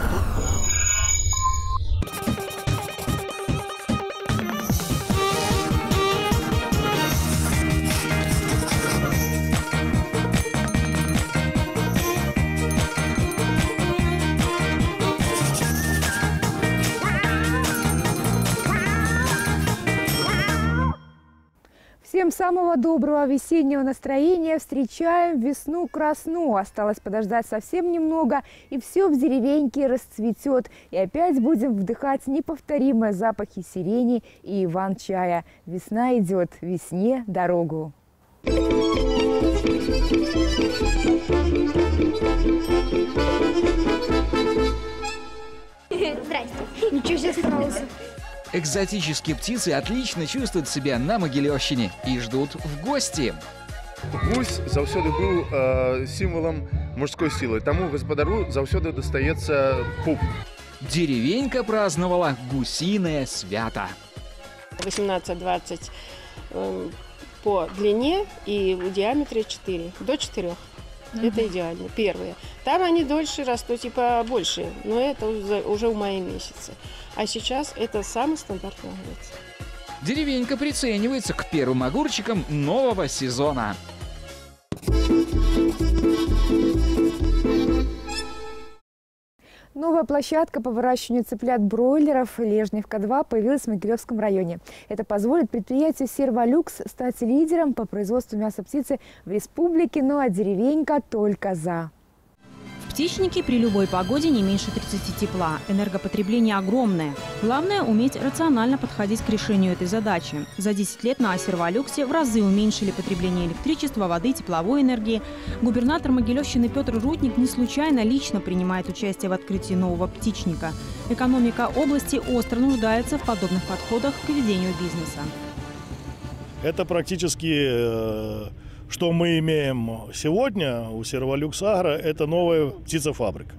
Всем самого доброго весеннего настроения. Встречаем весну-красну. Осталось подождать совсем немного, и все в деревеньке расцветет. И опять будем вдыхать неповторимые запахи сирени и иван-чая. Весна идет, весне дорогу. Здрасте. Ничего себе справился. Экзотические птицы отлично чувствуют себя на Могилевщине и ждут в гости. Гусь заўсёды быў сімвалам мужской силы. Тому гаспадару заўсёды достается пуп. Деревенька праздновала гусиное свято. 18-20 по длине и в диаметре 4, до 4. Это идеально, первые. Там они дольше растут, типа больше, но это уже в мае месяце. А сейчас это самый стандартный огурец. Деревенька приценивается к первым огурчикам нового сезона. Новая площадка по выращиванию цыплят-бройлеров «Лежневка-2» появилась в Могилевском районе. Это позволит предприятию «Серволюкс» стать лидером по производству мяса птицы в республике, ну а деревенька только за. В птичнике при любой погоде не меньше 30 тепла. Энергопотребление огромное. Главное – уметь рационально подходить к решению этой задачи. За 10 лет на «Серволюксе» в разы уменьшили потребление электричества, воды, тепловой энергии. Губернатор Могилевщины Петр Рудник не случайно лично принимает участие в открытии нового птичника. Экономика области остро нуждается в подобных подходах к ведению бизнеса. Это практически... Что мы имеем сегодня у «Серволюкс Агро» – это новая птицефабрика.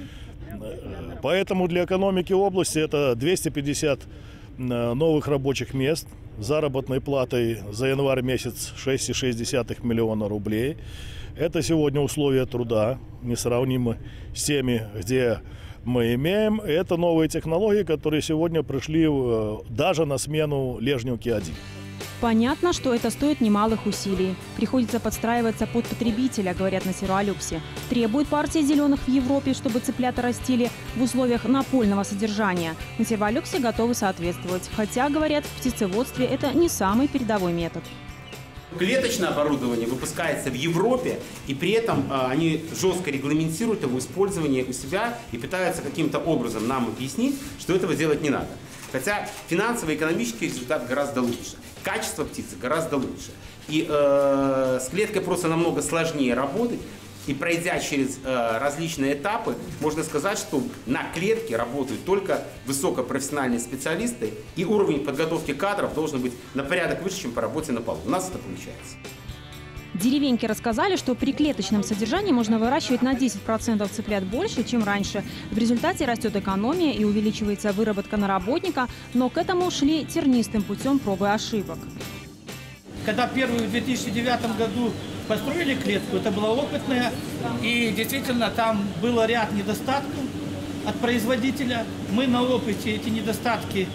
Поэтому для экономики области это 250 новых рабочих мест, заработной платой за январь месяц 6,6 миллиона рублей. Это сегодня условия труда, несравнимы с теми, где мы имеем. Это новые технологии, которые сегодня пришли даже на смену «Лежневке-1». Понятно, что это стоит немалых усилий. Приходится подстраиваться под потребителя, говорят на «Серволюксе». Требует партия зеленых в Европе, чтобы цыплята растили в условиях напольного содержания. На «Серволюксе» готовы соответствовать. Хотя, говорят, в птицеводстве это не самый передовой метод. Клеточное оборудование выпускается в Европе, и при этом они жестко регламентируют его использование у себя и пытаются каким-то образом нам объяснить, что этого делать не надо. Хотя финансовый и экономический результат гораздо лучше. Качество птицы гораздо лучше. И с клеткой просто намного сложнее работать. И пройдя через различные этапы, можно сказать, что на клетке работают только высокопрофессиональные специалисты. И уровень подготовки кадров должен быть на порядок выше, чем по работе на полу. У нас это получается. Деревеньки рассказали, что при клеточном содержании можно выращивать на 10% цыплят больше, чем раньше. В результате растет экономия и увеличивается выработка на работника, но к этому шли тернистым путем проб и ошибок. Когда первую в 2009 году построили клетку, это была опытная, и действительно там был ряд недостатков от производителя. Мы на опыте эти недостатки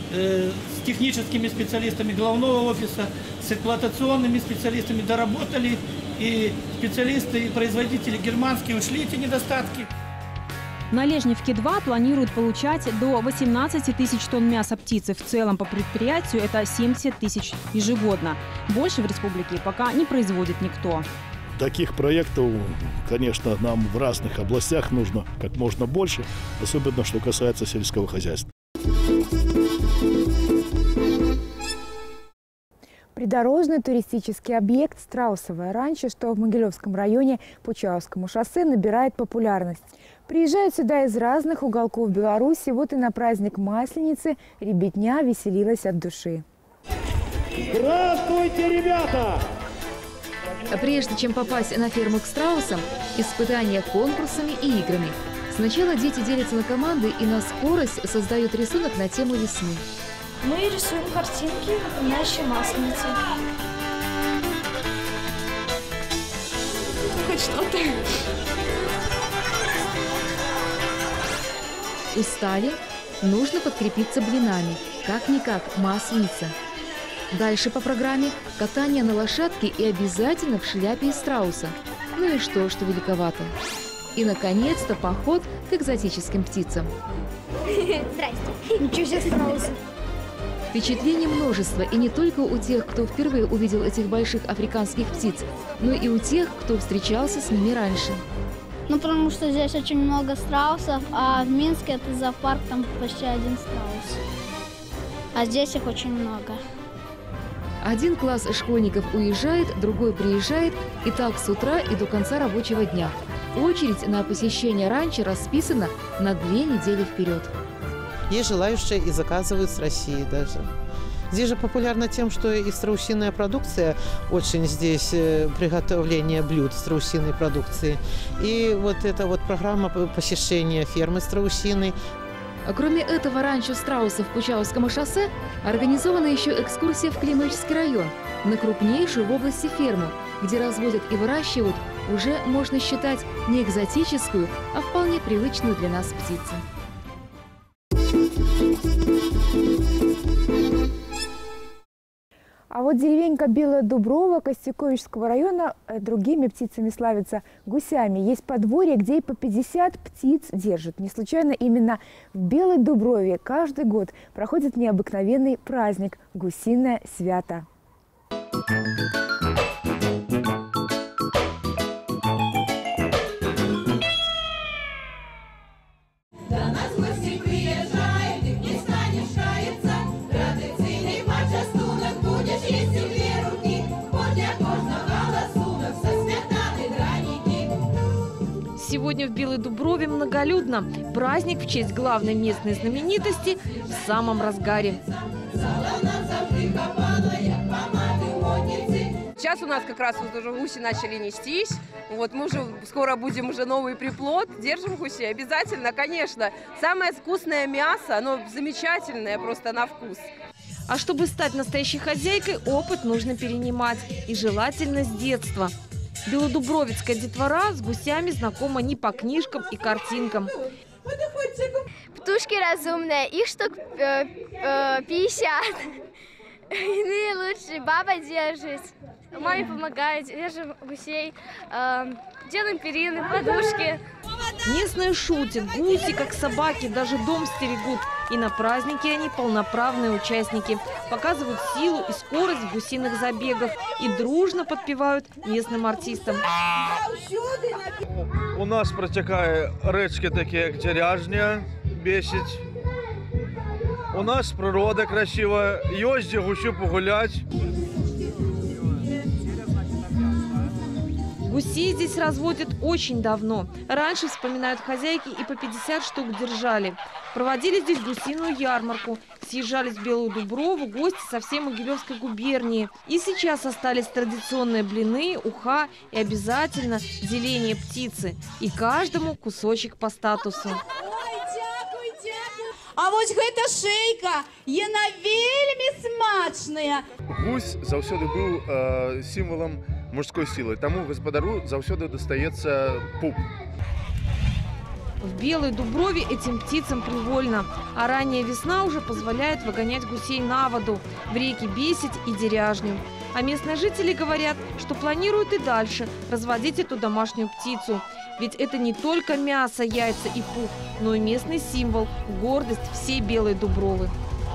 с техническими специалистами головного офиса, с эксплуатационными специалистами доработали, и специалисты и производители германские ушли эти недостатки. На «Лежневке-2» планируют получать до 18 тысяч тонн мяса птицы. В целом по предприятию это 70 тысяч ежегодно. Больше в республике пока не производит никто. Таких проектов, конечно, нам в разных областях нужно как можно больше, особенно что касается сельского хозяйства. Придорожный туристический объект «Страусовое ранчо», что в Могилевском районе по Чаускому шоссе, набирает популярность. Приезжают сюда из разных уголков Беларуси. Вот и на праздник Масленицы ребятня веселилась от души. Здравствуйте, ребята! Прежде чем попасть на ферму к страусам, испытания конкурсами и играми. Сначала дети делятся на команды и на скорость создают рисунок на тему весны. Мы рисуем картинки, напоминающие масленицу. Хоть что-то. Устали? Нужно подкрепиться блинами. Как-никак масленица. Дальше по программе катание на лошадке и обязательно в шляпе из страуса. Ну и что великовато. И, наконец-то, поход к экзотическим птицам. Здрасте. Ничего себе страусы. Впечатлений множество, и не только у тех, кто впервые увидел этих больших африканских птиц, но и у тех, кто встречался с ними раньше. Ну, потому что здесь очень много страусов, а в Минске это зоопарк, там почти один страус. А здесь их очень много. Один класс школьников уезжает, другой приезжает, и так с утра и до конца рабочего дня. Очередь на посещение ранчо расписана на 2 недели вперед. Есть желающие и заказывают с России даже. Здесь же популярно тем, что и страусиная продукция, очень здесь приготовление блюд страусиной продукции. И вот эта вот программа посещения фермы страусиной. Кроме этого ранчо страусов в Кучауском шоссе организована еще экскурсия в Климовический район, на крупнейшую в области ферму, где разводят и выращивают уже, можно считать, не экзотическую, а вполне привычную для нас птицу. А вот деревенька Белая Дуброва Костюковичского района другими птицами славится – гусями. Есть подворье, где и по 50 птиц держат. Не случайно именно в Белой Дуброве каждый год проходит необыкновенный праздник – Гусиное свято. Сегодня в Белой Дуброве многолюдно. Праздник в честь главной местной знаменитости в самом разгаре. Сейчас у нас как раз вот уже гуси начали нестись. Вот мы уже скоро будем уже новый приплод. Держим гусей обязательно, конечно. Самое вкусное мясо, оно замечательное просто на вкус. А чтобы стать настоящей хозяйкой, опыт нужно перенимать. И желательно с детства. Белодубровицкая детвора с гусями знакома не по книжкам и картинкам. Птушки разумные, их штук 50. Иные лучше баба держит. Маме помогает, держим гусей, делаем перины, подушки. Местные шутят, гуси, как собаки, даже дом стерегут. И на празднике они полноправные участники. Показывают силу и скорость в гусиных забегах. И дружно подпевают местным артистам. У нас протекают речки такие, как Деряжня, Бесить. У нас природа красивая, есть где гусю погулять. Гусей здесь разводят очень давно. Раньше, вспоминают хозяйки, и по 50 штук держали. Проводили здесь гусиную ярмарку. Съезжались в Белую Дуброву гости со всей Могилевской губернии. И сейчас остались традиционные блины, уха и обязательно деление птицы. И каждому кусочек по статусу. А вот гэта шейка, яна вельмі смачная. Гусь заўсёды быў сімвалам мужской силы. Тому господару заўсёды достается пуп. В Белой Дуброве этим птицам привольно. А ранняя весна уже позволяет выгонять гусей на воду, в реки Бесить и Деряжню. А местные жители говорят, что планируют и дальше разводить эту домашнюю птицу. Ведь это не только мясо, яйца и пух, но и местный символ, гордость всей Белой Дубровы.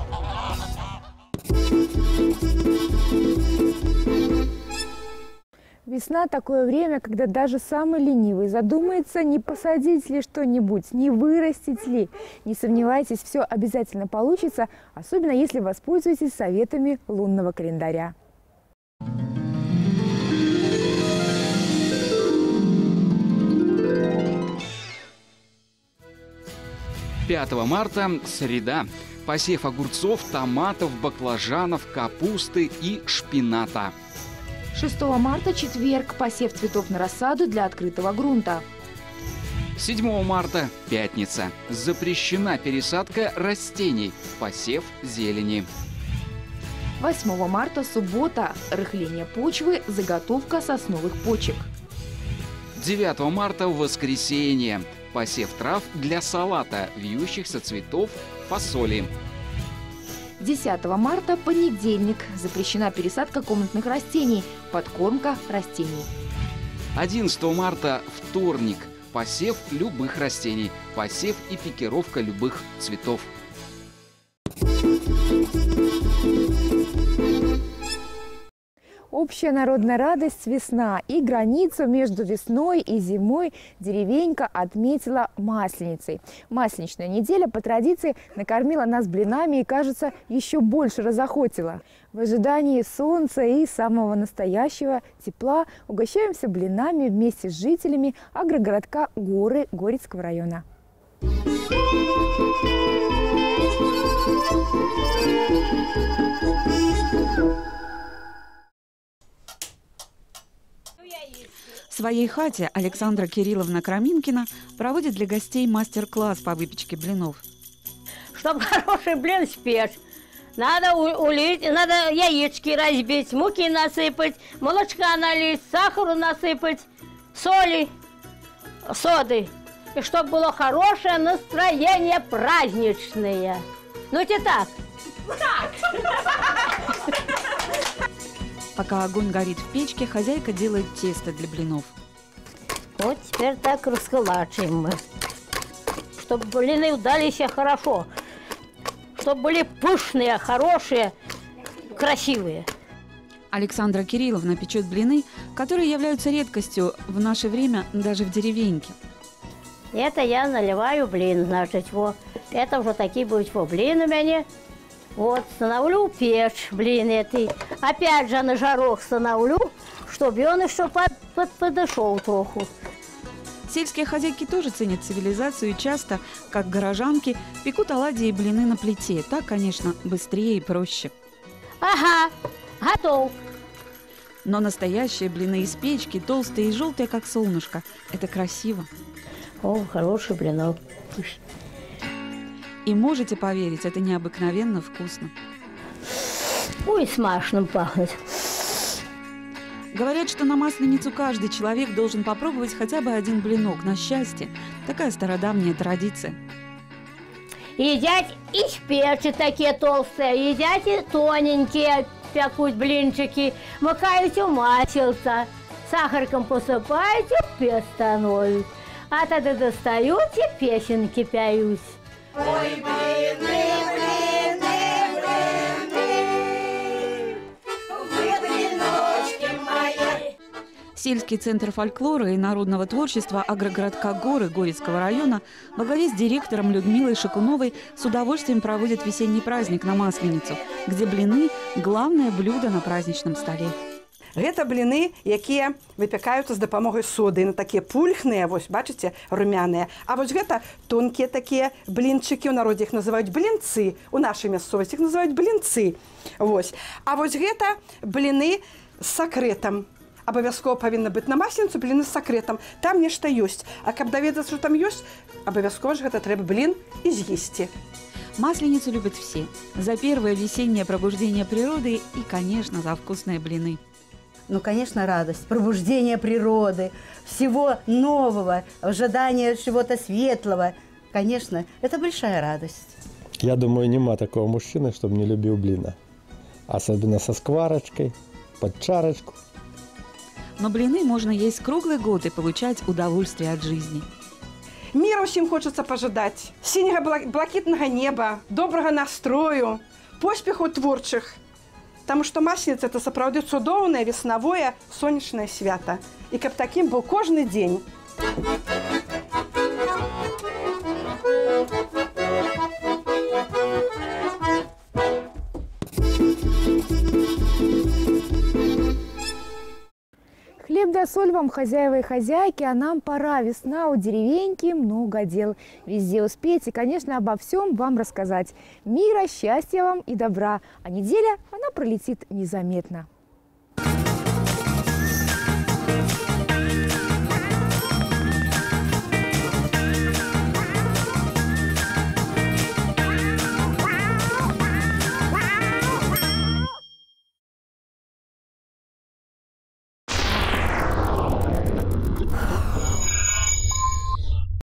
Весна – такое время, когда даже самый ленивый задумается, не посадить ли что-нибудь, не вырастить ли. Не сомневайтесь, все обязательно получится, особенно если воспользуетесь советами лунного календаря. 5 марта – среда. Посев огурцов, томатов, баклажанов, капусты и шпината. 6 марта – четверг. Посев цветов на рассаду для открытого грунта. 7 марта – пятница. Запрещена пересадка растений. Посев зелени. 8 марта – суббота. Рыхление почвы, заготовка сосновых почек. 9 марта в воскресенье. Посев трав для салата, вьющихся цветов, фасоли. 10 марта – понедельник. Запрещена пересадка комнатных растений, подкормка растений. 11 марта – вторник. Посев любых растений, посев и пикировка любых цветов. Общая народная радость – весна. И границу между весной и зимой деревенька отметила Масленицей. Масленичная неделя по традиции накормила нас блинами и, кажется, еще больше разохотила. В ожидании солнца и самого настоящего тепла угощаемся блинами вместе с жителями агрогородка Горы Горецкого района. В своей хате Александра Кирилловна Краминкина проводит для гостей мастер-класс по выпечке блинов. Чтобы хороший блин спечь, надо улить, надо яички разбить, муки насыпать, молочка налить, сахару насыпать, соли, соды. И чтобы было хорошее настроение праздничное. Ну-те так. Пока огонь горит в печке, хозяйка делает тесто для блинов. Вот теперь так расколачиваем мы, чтобы блины удались хорошо, чтобы были пышные, хорошие, красивые. Александра Кирилловна печет блины, которые являются редкостью в наше время даже в деревеньке. Это я наливаю блин, значит, вот. Это уже такие будут блин у меня. Вот, становлю печь, блин, этой. Опять же на жарок становлю, чтобы он еще подошел троху. Сельские хозяйки тоже ценят цивилизацию и часто, как горожанки, пекут оладьи и блины на плите. Так, конечно, быстрее и проще. Ага, готов. Но настоящие блины из печки, толстые и желтые, как солнышко. Это красиво. О, хороший блинок. И можете поверить, это необыкновенно вкусно. Ой, смачно пахнет. Говорят, что на Масленицу каждый человек должен попробовать хотя бы один блинок на счастье. Такая стародавняя традиция. Едят из печи такие толстые, едят и тоненькие пекут блинчики, макаете в маслице, сахарком посыпаете, печь становится. А тогда достаете, песенки поют. Ой, блины, блины, блины, вы блиночки мои. Сельский центр фольклора и народного творчества агрогородка Горы Горецкого района во главе с директором Людмилой Шикуновой с удовольствием проводит весенний праздник на Масленицу, где блины – главное блюдо на праздничном столе. Гэта блины, якія выпякаюцца з дапамогай соды, яны такія пульхныя, вось бачыце, румяныя. А вось гэта тонкія такія блінчыкі, у народзе іх называюць блінцы, у нашай мясцовасці іх называюць блінцы. Вось. А вось гэта бліны з сакрэтам. Абавязкова павінна быць на Масленіцу бліны з сакрэтам. Там нешта ёсць. А каб даведацца, што там ёсць, абавязкова ж гэта трэба блін і з'есці. Масленицу любят все. За первое весеннее пробуждение природы и, конечно, за вкусные блины. Ну, конечно, радость, пробуждение природы, всего нового, ожидание чего-то светлого. Конечно, это большая радость. Я думаю, нема такого мужчины, чтобы не любил блина. Особенно со скварочкой, под чарочку. Но блины можно есть круглый год и получать удовольствие от жизни. Мира усім хочется пожадать. Синего блакитного неба, доброго настрою, поспеху творчих. Потому что Масленица – это сапраўды цудоўнае веснавое сонечнае свята. И каб таким был каждый день. Хлеб да соль вам, хозяева и хозяйки, а нам пора. Весна у деревеньки, много дел. Везде успеть и, конечно, обо всем вам рассказать. Мира, счастья вам и добра. А неделя, она пролетит незаметно.